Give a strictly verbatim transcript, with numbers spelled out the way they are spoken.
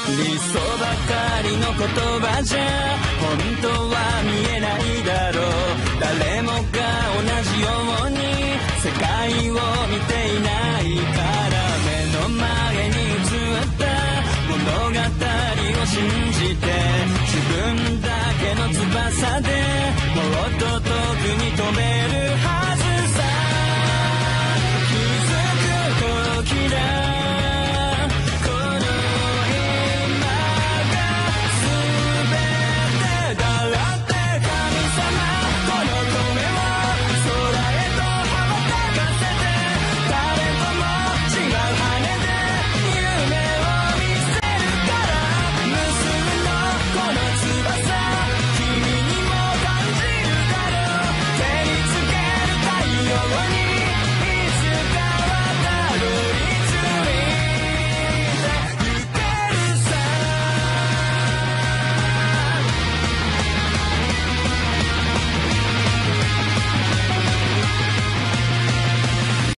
理想ばかりの言葉じゃ本当は見えないだろう。誰もが同じように世界を見ていない